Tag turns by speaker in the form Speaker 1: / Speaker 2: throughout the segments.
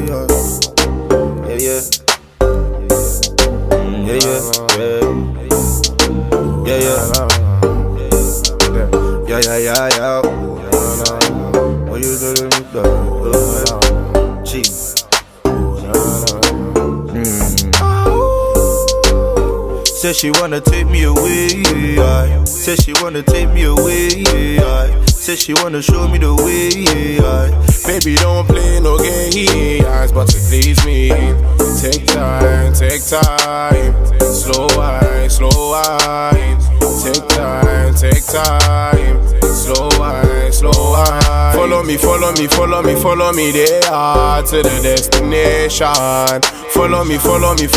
Speaker 1: yeah. What you doing? Cheap. Said she wanna take me away, said she wanna take me away, said she wanna show me the way,
Speaker 2: Baby, don't play no games, but to please me. Take time, slow wine, take time, slow wine, Follow me there to the destination. Follow me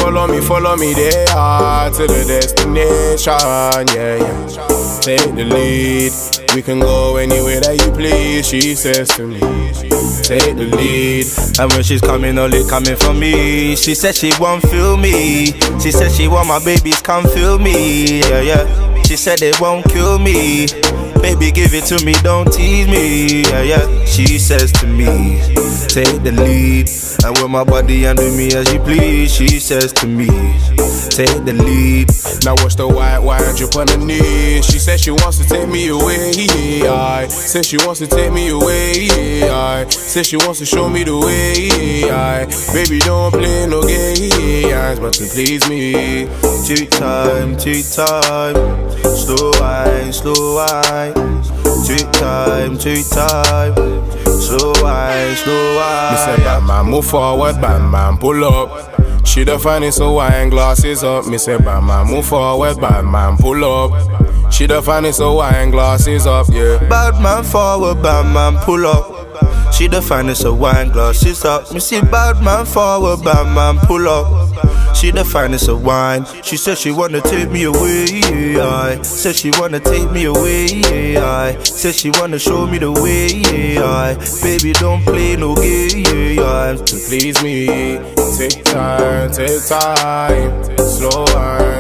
Speaker 2: there to the destination, yeah. Take the lead, we can go anywhere that you please, she says to me. Take the lead.
Speaker 1: And when she's coming, only coming for me. She said she won't feel me. She said she want my babies, come feel me, yeah. She said they won't kill me. Baby, give it to me, don't tease me, yeah. She says to me, take the lead. And with my body and do me as you please. She says to me, take the lead.
Speaker 2: Now watch the white wine drip on the knee. She said she wants to take me away, said she wants to take me away, said she wants to show me the way, Baby, don't play no games, but to please me.
Speaker 1: Take time, slow wine, take time, slow wine.
Speaker 2: Me say bad man move forward, bad man pull up. She the finest, so wine glasses up. Me say bad man move forward, bad man pull up. She the finest, so wine glasses up, yeah.
Speaker 1: Bad man forward, bad man pull up. She the finest, so wine glasses up. Me see bad man forward, bad man pull up. She the finest of wine. She said she wanna take me away, said she wanna take me away, said she wanna show me the way, Baby, don't play no games,
Speaker 2: to please me. Take time, slow wine,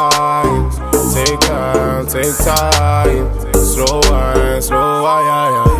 Speaker 2: take time, slow wine,